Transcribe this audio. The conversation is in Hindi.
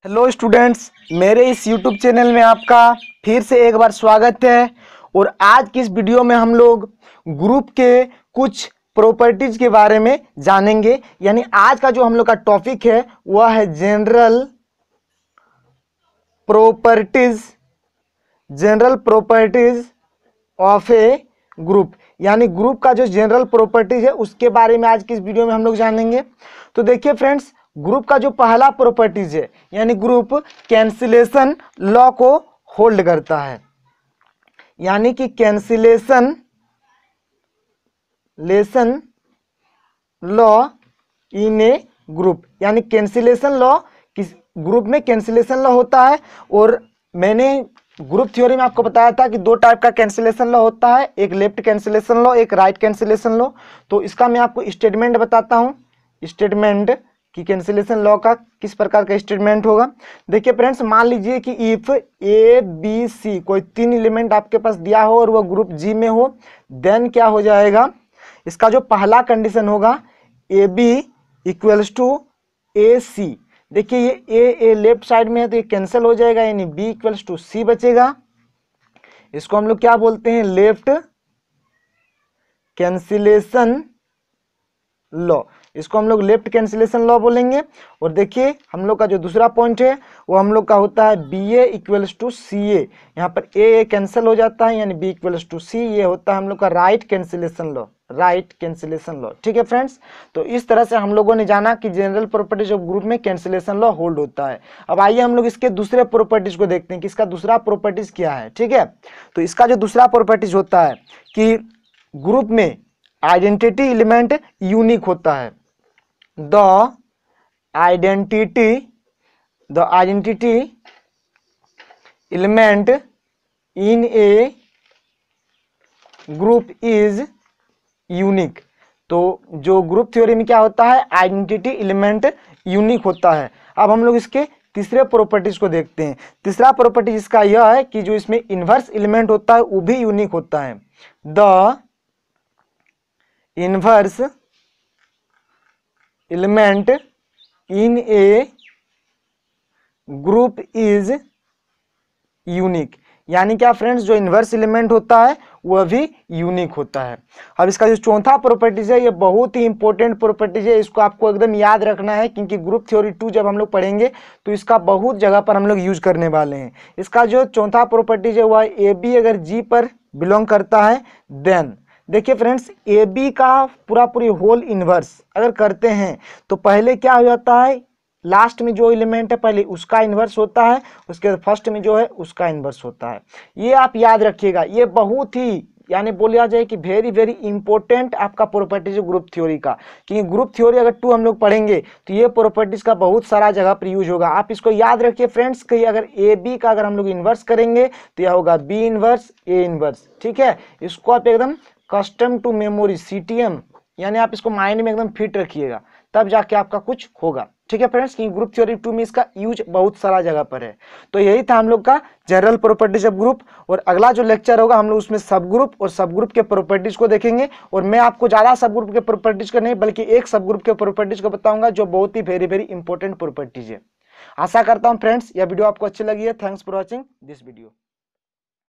हेलो स्टूडेंट्स, मेरे इस यूट्यूब चैनल में आपका फिर से एक बार स्वागत है। और आज की इस वीडियो में हम लोग ग्रुप के कुछ प्रॉपर्टीज के बारे में जानेंगे। यानी आज का जो हम लोग का टॉपिक है वह है general properties of a group. यानी ग्रुप का जो जनरल प्रॉपर्टीज है उसके बारे में आज की इस वीडियो में हम लोग जानेंगे। तो देखिए फ्रेंड्स, ग्रुप का जो पहला प्रॉपर्टीज है यानी ग्रुप कैंसिलेशन लॉ को होल्ड करता है। यानी कि cancellation law in a group, यानी कैंसिलेशन लॉ किस ग्रुप में कैंसिलेशन लॉ होता है। और मैंने ग्रुप थ्योरी में आपको बताया था कि दो टाइप का कैंसिलेशन लॉ होता है, एक लेफ्ट कैंसिलेशन लॉ, एक राइट कैंसिलेशन लॉ। तो इसका मैं आपको स्टेटमेंट बताता हूँ, स्टेटमेंट कि कैंसिलेशन लॉ का किस प्रकार का स्टेटमेंट होगा। देखिए फ्रेंड्स, मान लीजिए कि इफ ए बी सी कोई तीन एलिमेंट आपके पास दिया हो और वह ग्रुप जी में हो, देन क्या हो जाएगा, इसका जो पहला कंडीशन होगा A B equals to A C. देखिए ये ए लेफ्ट साइड में है तो ये कैंसिल हो जाएगा, यानी बी इक्वल्स टू सी बचेगा। इसको हम लोग क्या बोलते हैं, लेफ्ट कैंसिलेशन लॉ। इसको हम लोग लेफ्ट कैंसिलेशन लॉ बोलेंगे। और देखिए हम लोग का जो दूसरा पॉइंट है वो हम लोग का होता है B A equals to C A. यहाँ पर ए कैंसिल हो जाता है यानी बी इक्वल्स टू सी। ये होता है हम लोग का right cancellation law, right cancellation law. ठीक है फ्रेंड्स, तो इस तरह से हम लोगों ने जाना कि जनरल प्रॉपर्टीज ऑफ ग्रुप में कैंसिलेशन लॉ होल्ड होता है। अब आइए हम लोग इसके दूसरे प्रॉपर्टीज को देखते हैं कि इसका दूसरा प्रॉपर्टीज क्या है। ठीक है, तो इसका जो दूसरा प्रॉपर्टीज होता है कि ग्रुप में आइडेंटिटी एलिमेंट यूनिक होता है। The identity element in a group is unique. तो जो ग्रुप थ्योरी में क्या होता है, आइडेंटिटी एलिमेंट यूनिक होता है। अब हम लोग इसके तीसरे प्रॉपर्टीज को देखते हैं। तीसरा प्रॉपर्टी इसका यह है कि जो इसमें इन्वर्स एलिमेंट होता है वो भी यूनिक होता है। The inverse element in a group is unique. यानी क्या फ्रेंड्स, जो इन्वर्स एलिमेंट होता है वह भी यूनिक होता है। अब इसका जो चौथा प्रॉपर्टीज है ये बहुत ही इंपॉर्टेंट प्रॉपर्टीज है, इसको आपको एकदम याद रखना है क्योंकि ग्रुप थ्योरी 2 जब हम लोग पढ़ेंगे तो इसका बहुत जगह पर हम लोग यूज करने वाले हैं। इसका जो चौथा प्रॉपर्टीज है वह ए बी अगर जी पर बिलोंग करता है देन, देखिए फ्रेंड्स, ए बी का पूरी होल इनवर्स अगर करते हैं तो पहले क्या हो जाता है, लास्ट में जो एलिमेंट है पहले उसका इन्वर्स होता है, उसके बाद फर्स्ट में जो है उसका इन्वर्स होता है। ये आप याद रखिएगा, ये बहुत ही यानी बोलिया जाए कि वेरी वेरी इंपॉर्टेंट आपका प्रॉपर्टीज ग्रुप थ्योरी का। क्योंकि ग्रुप थ्योरी अगर 2 हम लोग पढ़ेंगे तो ये प्रॉपर्टीज का बहुत सारा जगह पर यूज होगा। आप इसको याद रखिए फ्रेंड्स कि अगर ए बी का अगर हम लोग इन्वर्स करेंगे तो यह होगा बी इन्वर्स ए इन्वर्स। ठीक है, इसको आप एकदम कस्टम टू मेमोरी CTM यानी आप इसको माइंड में एकदम फिट रखिएगा, तब जाके आपका कुछ होगा। ठीक है फ्रेंड्स, कि ग्रुप थ्योरी 2 में इसका यूज बहुत सारा जगह पर है। तो यही था हम लोग का जनरल प्रॉपर्टीज ऑफ ग्रुप। और अगला जो लेक्चर होगा हम लोग उसमें सब ग्रुप और सब ग्रुप के प्रॉपर्टीज को देखेंगे। और मैं आपको ज्यादा सब ग्रुप के प्रॉपर्टीज का नहीं बल्कि एक सब ग्रुप के प्रॉपर्टीज को बताऊंगा जो बहुत ही वेरी वेरी इंपॉर्टेंट प्रॉपर्टीज है। आशा करता हूं फ्रेंड्स यह वीडियो आपको अच्छी लगी है। Thanks for watching this video.